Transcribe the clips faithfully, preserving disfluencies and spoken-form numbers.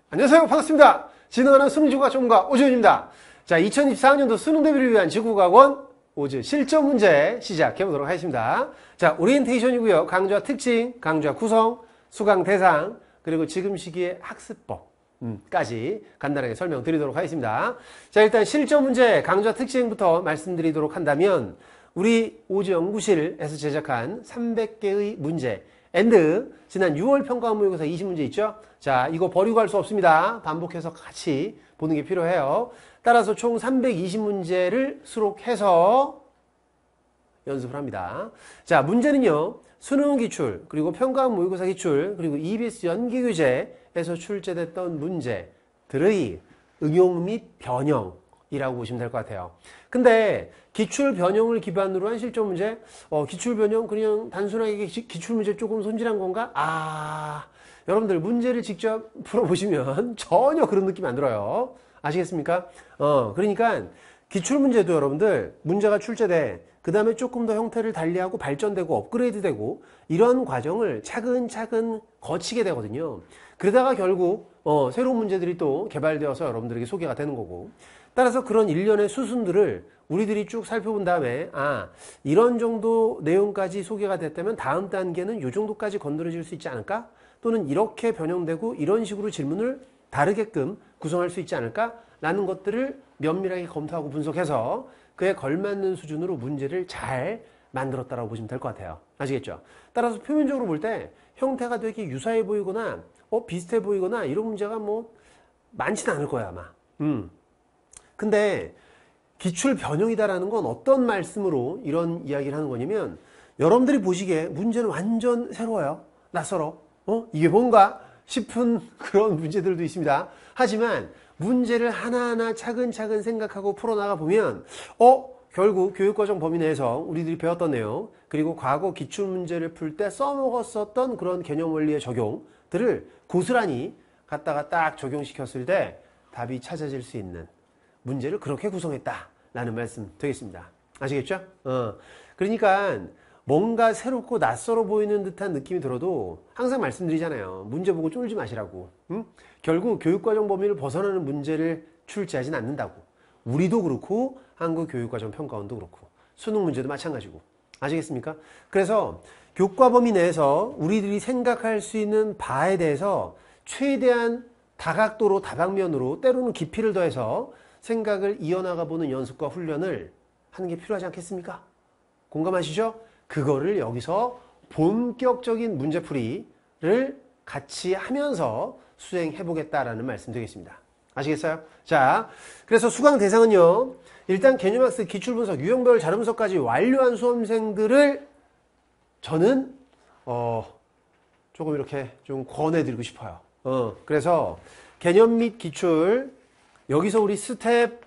안녕하세요. 반갑습니다. 진행하는 수능지구과 전문가 오지훈입니다. 자, 이천이십사 년도 수능 대비를 위한 지구과학원 오즈 실전 문제 시작해 보도록 하겠습니다. 자, 오리엔테이션이고요. 강좌 특징, 강좌 구성, 수강 대상, 그리고 지금 시기의 학습법까지 간단하게 설명드리도록 하겠습니다. 자, 일단 실전 문제 강좌 특징부터 말씀드리도록 한다면 우리 오즈 연구실에서 제작한 삼백 개의 문제 앤드 지난 유월 평가원 모의고사 이십 문제 있죠? 자, 이거 버리고 갈 수 없습니다. 반복해서 같이 보는 게 필요해요. 따라서 총 삼백이십 문제를 수록해서 연습을 합니다. 자, 문제는요. 수능 기출, 그리고 평가원 모의고사 기출, 그리고 이비에스 연기교재에서 출제됐던 문제들의 응용 및 변형이라고 보시면 될 것 같아요. 근데 기출 변형을 기반으로 한 실전 문제, 어, 기출 변형 그냥 단순하게 기출 문제 조금 손질한 건가? 아, 여러분들 문제를 직접 풀어보시면 전혀 그런 느낌 안 들어요. 아시겠습니까? 어, 그러니까 기출 문제도 여러분들 문제가 출제돼 그 다음에 조금 더 형태를 달리하고 발전되고 업그레이드되고 이런 과정을 차근차근 거치게 되거든요. 그러다가 결국 어, 새로운 문제들이 또 개발되어서 여러분들에게 소개가 되는 거고, 따라서 그런 일련의 수순들을 우리들이 쭉 살펴본 다음에 아, 이런 정도 내용까지 소개가 됐다면 다음 단계는 이 정도까지 건드려질 수 있지 않을까? 또는 이렇게 변형되고 이런 식으로 질문을 다르게끔 구성할 수 있지 않을까? 라는 것들을 면밀하게 검토하고 분석해서 그에 걸맞는 수준으로 문제를 잘 만들었다고 보시면 될 것 같아요. 아시겠죠? 따라서 표면적으로 볼 때 형태가 되게 유사해 보이거나 어, 비슷해 보이거나 이런 문제가 뭐 많지는 않을 거야 아마. 음. 근데 기출 변형이다라는 건 어떤 말씀으로 이런 이야기를 하는 거냐면, 여러분들이 보시기에 문제는 완전 새로워요. 낯설어. 어? 이게 뭔가 싶은 그런 문제들도 있습니다. 하지만 문제를 하나하나 차근차근 생각하고 풀어나가 보면 어? 결국 교육과정 범위 내에서 우리들이 배웠던 내용, 그리고 과거 기출문제를 풀 때 써먹었었던 그런 개념 원리의 적용들을 고스란히 갖다가 딱 적용시켰을 때 답이 찾아질 수 있는 문제를 그렇게 구성했다라는 말씀 되겠습니다. 아시겠죠? 어. 그러니까 뭔가 새롭고 낯설어 보이는 듯한 느낌이 들어도 항상 말씀드리잖아요. 문제 보고 쫄지 마시라고. 응? 결국 교육과정 범위를 벗어나는 문제를 출제하진 않는다고. 우리도 그렇고 한국 교육과정 평가원도 그렇고 수능 문제도 마찬가지고. 아시겠습니까? 그래서 교과 범위 내에서 우리들이 생각할 수 있는 바에 대해서 최대한 다각도로 다방면으로 때로는 깊이를 더해서 생각을 이어나가 보는 연습과 훈련을 하는 게 필요하지 않겠습니까? 공감하시죠? 그거를 여기서 본격적인 문제풀이를 같이 하면서 수행해 보겠다라는 말씀 되겠습니다. 아시겠어요? 자, 그래서 수강 대상은요, 일단 개념학습, 기출분석, 유형별 자료분석까지 완료한 수험생들을 저는 어, 조금 이렇게 좀 권해드리고 싶어요. 어, 그래서 개념 및 기출, 여기서 우리 스텝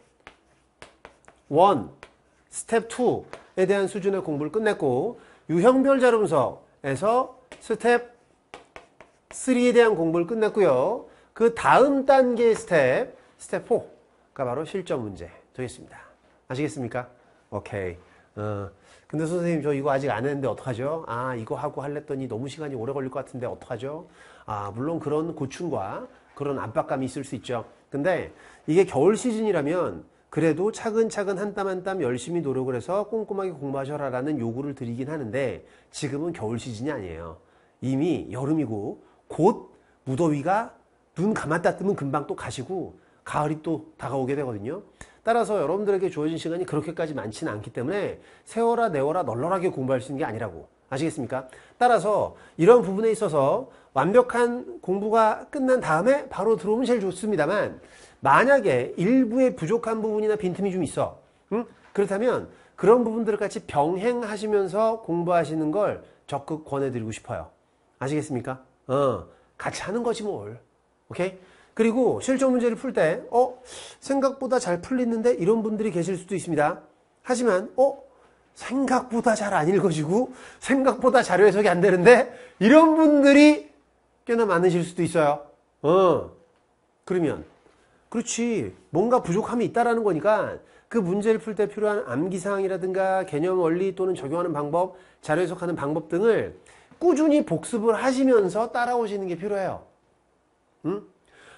일, 스텝 이에 대한 수준의 공부를 끝냈고, 유형별 자료 분석에서 스텝 삼에 대한 공부를 끝냈고요. 그 다음 단계의 스텝, 스텝 사가 바로 실전 문제 되겠습니다. 아시겠습니까? 오케이. 어, 근데 선생님 저 이거 아직 안 했는데 어떡하죠? 아, 이거 하고 할랬더니 너무 시간이 오래 걸릴 것 같은데 어떡하죠? 아, 물론 그런 고충과 그런 압박감이 있을 수 있죠. 근데 이게 겨울 시즌이라면 그래도 차근차근 한 땀 한 땀 열심히 노력을 해서 꼼꼼하게 공부하셔라 라는 요구를 드리긴 하는데, 지금은 겨울 시즌이 아니에요. 이미 여름이고 곧 무더위가 눈 감았다 뜨면 금방 또 가시고 가을이 또 다가오게 되거든요. 따라서 여러분들에게 주어진 시간이 그렇게까지 많지는 않기 때문에 세워라 내워라 널널하게 공부할 수 있는 게 아니라고. 아시겠습니까? 따라서 이런 부분에 있어서 완벽한 공부가 끝난 다음에 바로 들어오면 제일 좋습니다만, 만약에 일부의 부족한 부분이나 빈틈이 좀 있어. 응? 그렇다면 그런 부분들을 같이 병행하시면서 공부하시는 걸 적극 권해드리고 싶어요. 아시겠습니까? 어, 같이 하는 거지 뭘. 오케이? 그리고 실전 문제를 풀 때, 어, 생각보다 잘 풀리는데 이런 분들이 계실 수도 있습니다. 하지만, 어, 생각보다 잘 안 읽어지고 생각보다 자료 해석이 안 되는데 이런 분들이 꽤나 많으실 수도 있어요. 어, 그러면 그렇지, 뭔가 부족함이 있다라는 거니까 그 문제를 풀 때 필요한 암기사항이라든가 개념 원리 또는 적용하는 방법, 자료 해석하는 방법 등을 꾸준히 복습을 하시면서 따라오시는 게 필요해요. 응?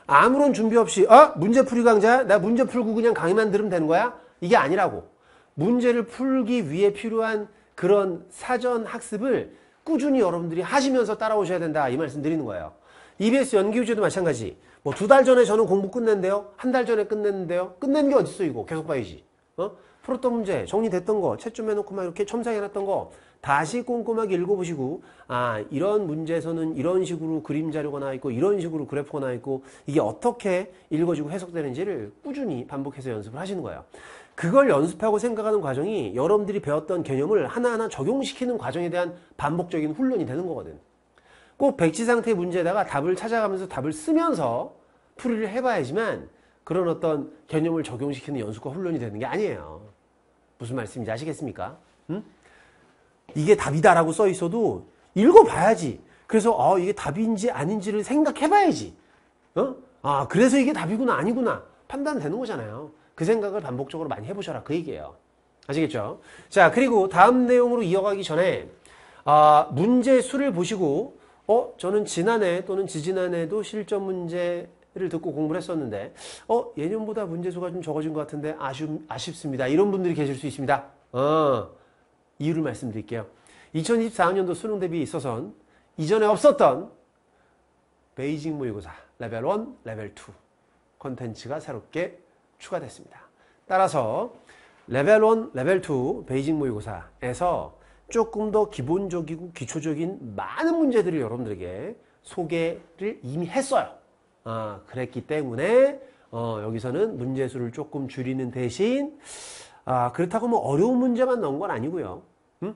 아무런 준비 없이 어? 문제풀이 강좌? 나 문제 풀고 그냥 강의만 들으면 되는 거야? 이게 아니라고. 문제를 풀기 위해 필요한 그런 사전 학습을 꾸준히 여러분들이 하시면서 따라오셔야 된다. 이 말씀 드리는 거예요. 이비에스 연기휴제도 마찬가지. 뭐 두 달 전에 저는 공부 끝냈는데요. 한 달 전에 끝냈는데요. 끝낸 게 어딨어 이거. 계속 봐야지. 어? 풀었던 문제, 정리됐던 거, 채점 해놓고 막 이렇게 첨삭해놨던 거 다시 꼼꼼하게 읽어보시고 아 이런 문제에서는 이런 식으로 그림 자료가 나와있고 이런 식으로 그래프가 나와있고 이게 어떻게 읽어지고 해석되는지를 꾸준히 반복해서 연습을 하시는 거예요. 그걸 연습하고 생각하는 과정이 여러분들이 배웠던 개념을 하나하나 적용시키는 과정에 대한 반복적인 훈련이 되는 거거든. 꼭 백지 상태의 문제에다가 답을 찾아가면서 답을 쓰면서 풀이를 해봐야지만 그런 어떤 개념을 적용시키는 연습과 훈련이 되는 게 아니에요. 무슨 말씀인지 아시겠습니까? 응? 이게 답이다라고 써 있어도 읽어봐야지. 그래서 어, 이게 답인지 아닌지를 생각해봐야지. 어? 아 그래서 이게 답이구나 아니구나 판단되는 거잖아요. 그 생각을 반복적으로 많이 해보셔라 그 얘기예요. 아시겠죠? 자 그리고 다음 내용으로 이어가기 전에 아, 문제 수를 보시고 어 저는 지난해 또는 지지난해도 실전 문제를 듣고 공부를 했었는데 어 예년보다 문제수가 좀 적어진 것 같은데 아쉽, 아쉽습니다. 이런 분들이 계실 수 있습니다. 어, 이유를 말씀드릴게요. 이천이십사 년도 수능 대비에 있어서는 이전에 없었던 베이징 모의고사 레벨 일, 레벨 이 콘텐츠가 새롭게 추가됐습니다. 따라서 레벨 일, 레벨 이 베이징 모의고사에서 조금 더 기본적이고 기초적인 많은 문제들을 여러분들에게 소개를 이미 했어요. 아, 그랬기 때문에 어, 여기서는 문제수를 조금 줄이는 대신 아, 그렇다고 뭐 어려운 문제만 넣은 건 아니고요. 음?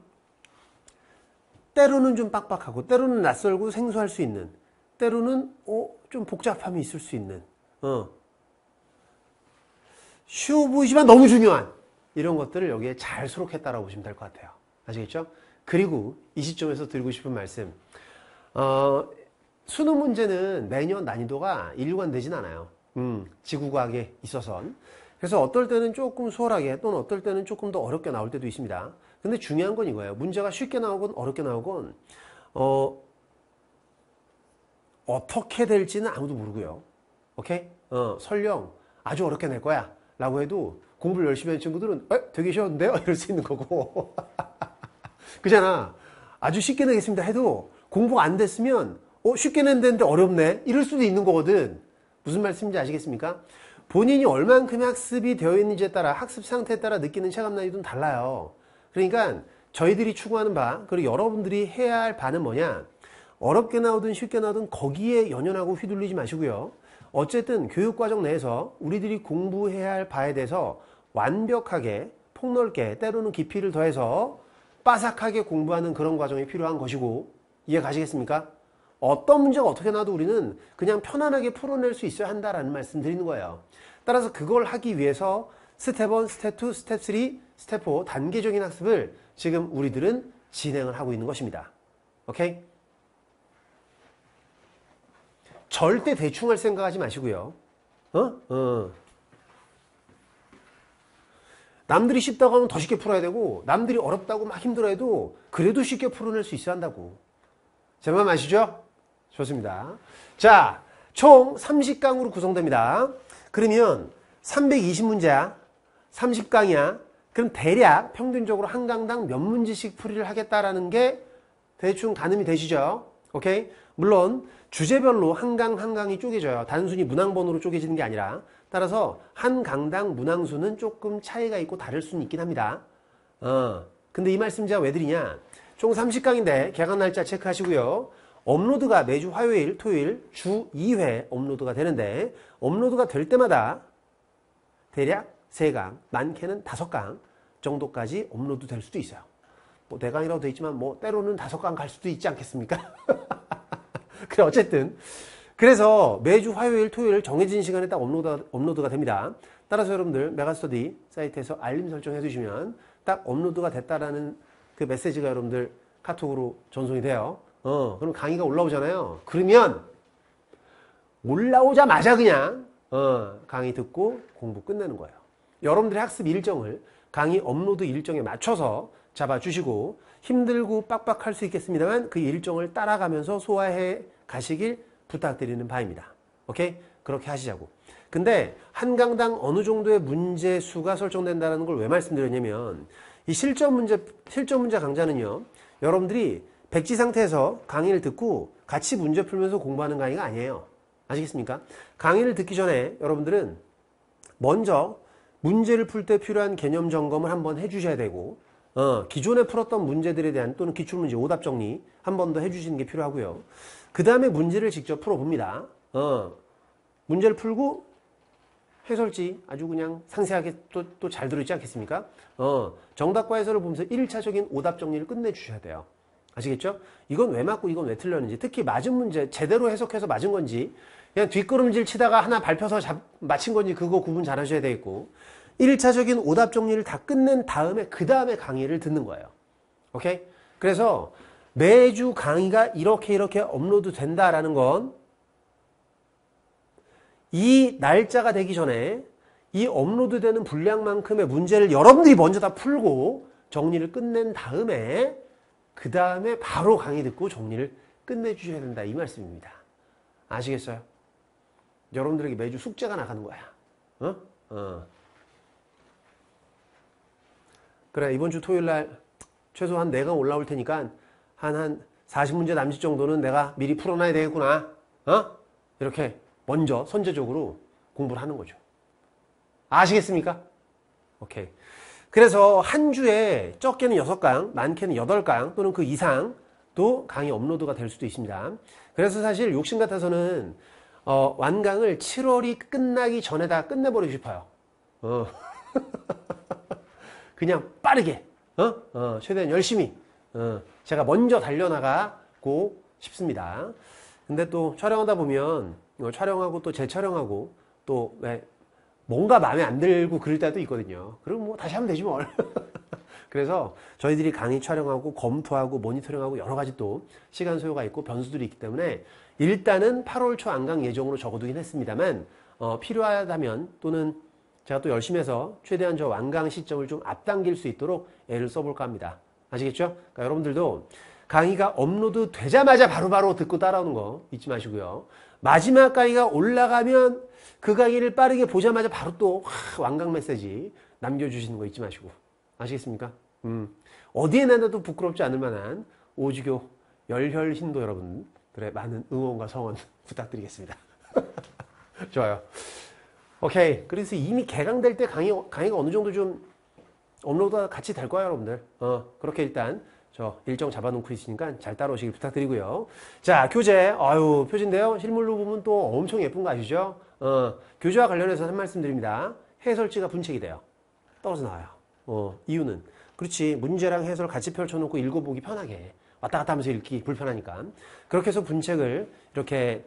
때로는 좀 빡빡하고 때로는 낯설고 생소할 수 있는 때로는 어, 좀 복잡함이 있을 수 있는 어. 쉬워 보이지만 너무 중요한 이런 것들을 여기에 잘 수록했다라고 보시면 될 것 같아요. 아시겠죠? 그리고 이 시점에서 드리고 싶은 말씀 어, 수능 문제는 매년 난이도가 일관되진 않아요. 음, 지구과학에 있어선. 그래서 어떨 때는 조금 수월하게 또는 어떨 때는 조금 더 어렵게 나올 때도 있습니다. 근데 중요한 건 이거예요. 문제가 쉽게 나오건 어렵게 나오건 어, 어떻게 될지는 아무도 모르고요. 오케이? 어, 설령 아주 어렵게 낼 거야 라고 해도 공부를 열심히 하는 친구들은 에? 되게 쉬웠는데요? 이럴 수 있는 거고 그잖아. 아주 쉽게 내겠습니다 해도 공부가 안 됐으면 어, 쉽게 낸다는데 어렵네 이럴 수도 있는 거거든. 무슨 말씀인지 아시겠습니까? 본인이 얼만큼 학습이 되어 있는지에 따라 학습 상태에 따라 느끼는 체감 난이도는 달라요. 그러니까 저희들이 추구하는 바 그리고 여러분들이 해야 할 바는 뭐냐, 어렵게 나오든 쉽게 나오든 거기에 연연하고 휘둘리지 마시고요. 어쨌든 교육과정 내에서 우리들이 공부해야 할 바에 대해서 완벽하게 폭넓게 때로는 깊이를 더해서 빠삭하게 공부하는 그런 과정이 필요한 것이고, 이해 가시겠습니까? 어떤 문제가 어떻게 나도 우리는 그냥 편안하게 풀어낼 수 있어야 한다라는 말씀 드리는 거예요. 따라서 그걸 하기 위해서 스텝 일, 스텝 이, 스텝 삼, 스텝 사 단계적인 학습을 지금 우리들은 진행을 하고 있는 것입니다. 오케이? 절대 대충 할 생각하지 마시고요. 어? 어. 남들이 쉽다고 하면 더 쉽게 풀어야 되고, 남들이 어렵다고 막 힘들어해도 그래도 쉽게 풀어낼 수 있어야 한다고. 제 말 아시죠? 좋습니다. 자, 총 삼십 강으로 구성됩니다. 그러면 삼백이십 문제야. 삼십 강이야. 그럼 대략 평균적으로 한 강당 몇 문제씩 풀이를 하겠다라는 게 대충 가늠이 되시죠? 오케이? 물론 주제별로 한 강 한 강이 쪼개져요. 단순히 문항번호로 쪼개지는 게 아니라. 따라서 한 강당 문항수는 조금 차이가 있고 다를 수는 있긴 합니다. 어. 근데 이 말씀 제가 왜 드리냐? 총 삼십 강인데 개강 날짜 체크하시고요. 업로드가 매주 화요일, 토요일 주 이 회 업로드가 되는데, 업로드가 될 때마다 대략 세 강, 많게는 다섯 강 정도까지 업로드 될 수도 있어요. 뭐 네 강이라고 되어 있지만 뭐 때로는 다섯 강 갈 수도 있지 않겠습니까? 그래, 어쨌든 그래서 매주 화요일, 토요일 정해진 시간에 딱 업로드, 업로드가 됩니다. 따라서 여러분들 메가스터디 사이트에서 알림 설정해 주시면 딱 업로드가 됐다라는 그 메시지가 여러분들 카톡으로 전송이 돼요. 어, 그럼 강의가 올라오잖아요. 그러면 올라오자마자 그냥 어, 강의 듣고 공부 끝내는 거예요. 여러분들의 학습 일정을 강의 업로드 일정에 맞춰서 잡아주시고, 힘들고 빡빡할 수 있겠습니다만 그 일정을 따라가면서 소화해 가시길 부탁드리는 바입니다. 오케이? 그렇게 하시자고. 근데 한 강당 어느 정도의 문제 수가 설정된다는 걸 왜 말씀드렸냐면 이 실전 문제, 실전 문제 강좌는요, 여러분들이 백지 상태에서 강의를 듣고 같이 문제 풀면서 공부하는 강의가 아니에요. 아시겠습니까? 강의를 듣기 전에 여러분들은 먼저 문제를 풀 때 필요한 개념 점검을 한번 해주셔야 되고, 어, 기존에 풀었던 문제들에 대한 또는 기출문제 오답 정리 한 번 더 해주시는 게 필요하고요. 그 다음에 문제를 직접 풀어봅니다. 어, 문제를 풀고 해설지 아주 그냥 상세하게 또, 또 잘 들어있지 않겠습니까? 어, 정답과 해설을 보면서 일 차적인 오답 정리를 끝내주셔야 돼요. 아시겠죠? 이건 왜 맞고 이건 왜 틀렸는지, 특히 맞은 문제 제대로 해석해서 맞은 건지 그냥 뒷걸음질 치다가 하나 밟혀서 잡, 맞힌 건지 그거 구분 잘 하셔야 되겠고, 일 차적인 오답 정리를 다 끝낸 다음에 그 다음에 강의를 듣는 거예요. 오케이? 그래서 매주 강의가 이렇게 이렇게 업로드 된다라는 건 이 날짜가 되기 전에 이 업로드 되는 분량만큼의 문제를 여러분들이 먼저 다 풀고 정리를 끝낸 다음에 그 다음에 바로 강의 듣고 정리를 끝내주셔야 된다, 이 말씀입니다. 아시겠어요? 여러분들에게 매주 숙제가 나가는 거야. 어? 어. 그래, 이번 주 토요일 날 최소한 내가 올라올 테니까 한, 한 사십 문제 남짓 정도는 내가 미리 풀어놔야 되겠구나. 어? 이렇게 먼저 선제적으로 공부를 하는 거죠. 아시겠습니까? 오케이. 그래서 한 주에 적게는 여섯 강, 많게는 여덟 강 또는 그 이상도 강의 업로드가 될 수도 있습니다. 그래서 사실 욕심 같아서는 어, 완강을 칠월이 끝나기 전에 다 끝내버리고 싶어요. 어. 그냥 빠르게, 어? 어, 최대한 열심히, 어, 제가 먼저 달려나가고 싶습니다. 근데 또 촬영하다 보면, 어, 촬영하고 또 재촬영하고, 또, 왜, 뭔가 마음에 안 들고 그럴 때도 있거든요. 그럼 뭐 다시 하면 되지 뭘. 그래서 저희들이 강의 촬영하고, 검토하고, 모니터링하고 여러 가지 또 시간 소요가 있고 변수들이 있기 때문에 일단은 팔월 초 안강 예정으로 적어두긴 했습니다만, 어, 필요하다면 또는 제가 또 열심히 해서 최대한 저 완강 시점을 좀 앞당길 수 있도록 애를 써볼까 합니다. 아시겠죠? 그러니까 여러분들도 강의가 업로드 되자마자 바로바로 바로 듣고 따라오는 거 잊지 마시고요. 마지막 강의가 올라가면 그 강의를 빠르게 보자마자 바로 또 하, 완강 메시지 남겨주시는 거 잊지 마시고. 아시겠습니까? 음, 어디에 나도 부끄럽지 않을 만한 오지교 열혈신도 여러분들의 많은 응원과 성원 부탁드리겠습니다. 좋아요. 오케이. 그래서 이미 개강될 때 강의, 강의가 어느 정도 좀 업로드가 같이 될 거예요, 여러분들. 어, 그렇게 일단 저 일정 잡아놓고 있으니까 잘 따라오시길 부탁드리고요. 자, 교재. 아유, 표지인데요. 실물로 보면 또 엄청 예쁜 거 아시죠? 어, 교재와 관련해서 한 말씀 드립니다. 해설지가 분책이 돼요. 떨어져 나와요. 어, 이유는 그렇지, 문제랑 해설 같이 펼쳐놓고 읽어보기 편하게 왔다 갔다 하면서 읽기 불편하니까 그렇게 해서 분책을 이렇게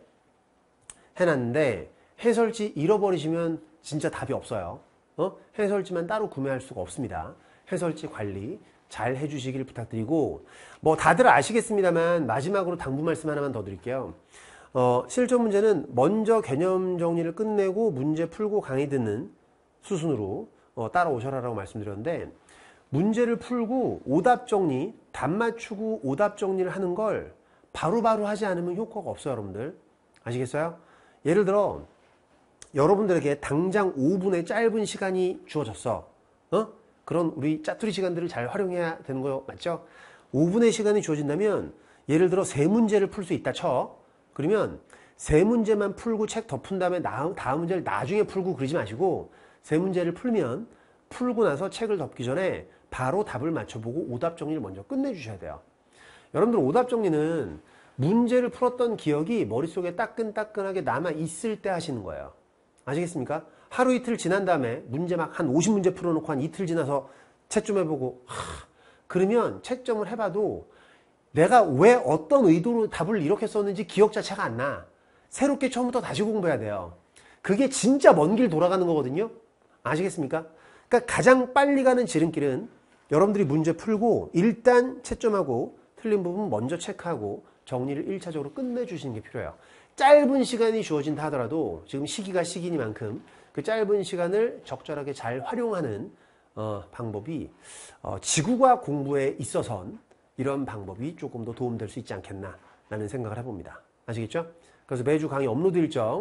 해놨는데, 해설지 잃어버리시면 진짜 답이 없어요. 어? 해설지만 따로 구매할 수가 없습니다. 해설지 관리 잘 해주시길 부탁드리고, 뭐 다들 아시겠습니다만 마지막으로 당부 말씀 하나만 더 드릴게요. 어, 실전 문제는 먼저 개념 정리를 끝내고 문제 풀고 강의 듣는 수순으로 어, 따라오셔라라고 말씀드렸는데, 문제를 풀고 오답 정리, 답 맞추고 오답 정리를 하는 걸 바로바로 바로 하지 않으면 효과가 없어요, 여러분들. 아시겠어요? 예를 들어 여러분들에게 당장 오 분의 짧은 시간이 주어졌어. 어? 그런 우리 짜투리 시간들을 잘 활용해야 되는 거 맞죠? 오 분의 시간이 주어진다면 예를 들어 세 문제를 풀 수 있다 쳐. 그러면 세 문제만 풀고 책 덮은 다음에 다음, 다음 문제를 나중에 풀고 그러지 마시고, 세 문제를 풀면 풀고 나서 책을 덮기 전에 바로 답을 맞춰보고 오답 정리를 먼저 끝내주셔야 돼요. 여러분들 오답 정리는 문제를 풀었던 기억이 머릿속에 따끈따끈하게 남아있을 때 하시는 거예요. 아시겠습니까? 하루 이틀 지난 다음에 문제 막 한 오십 문제 풀어놓고 한 이틀 지나서 채점 해보고 하, 그러면 채점을 해봐도 내가 왜 어떤 의도로 답을 이렇게 썼는지 기억 자체가 안 나. 새롭게 처음부터 다시 공부해야 돼요. 그게 진짜 먼 길 돌아가는 거거든요. 아시겠습니까? 그러니까 가장 빨리 가는 지름길은 여러분들이 문제 풀고 일단 채점하고 틀린 부분 먼저 체크하고 정리를 일 차적으로 끝내주시는 게 필요해요. 짧은 시간이 주어진다 하더라도 지금 시기가 시기니만큼 그 짧은 시간을 적절하게 잘 활용하는 어, 방법이 어, 지구과학 공부에 있어선 이런 방법이 조금 더 도움될 수 있지 않겠나 라는 생각을 해봅니다. 아시겠죠? 그래서 매주 강의 업로드 일정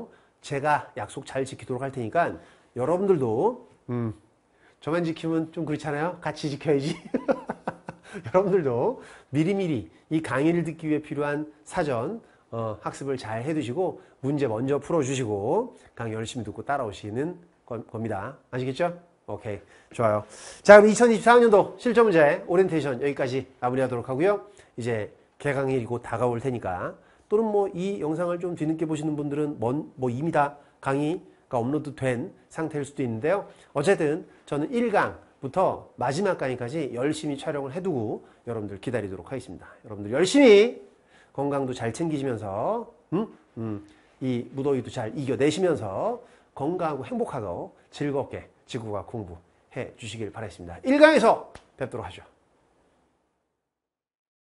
제가 약속 잘 지키도록 할 테니까 여러분들도 음, 저만 지키면 좀 그렇잖아요. 같이 지켜야지. 여러분들도 미리미리 이 강의를 듣기 위해 필요한 사전 어, 학습을 잘 해두시고 문제 먼저 풀어주시고 강의 열심히 듣고 따라오시는 거, 겁니다. 아시겠죠? 오케이, 좋아요. 자, 그럼 이천이십사 학년도 실전 문제 오리엔테이션 여기까지 마무리하도록 하고요. 이제 개강일이 곧 다가올 테니까 또는 뭐 이 영상을 좀 뒤늦게 보시는 분들은 먼, 뭐 이미 다 강의가 업로드된 상태일 수도 있는데요. 어쨌든 저는 일 강부터 마지막 강의까지 열심히 촬영을 해두고 여러분들 기다리도록 하겠습니다. 여러분들 열심히 건강도 잘 챙기시면서 음? 음, 이 무더위도 잘 이겨내시면서 건강하고 행복하고 즐겁게 지구과학 공부해 주시길 바라겠습니다. 일 강에서 뵙도록 하죠.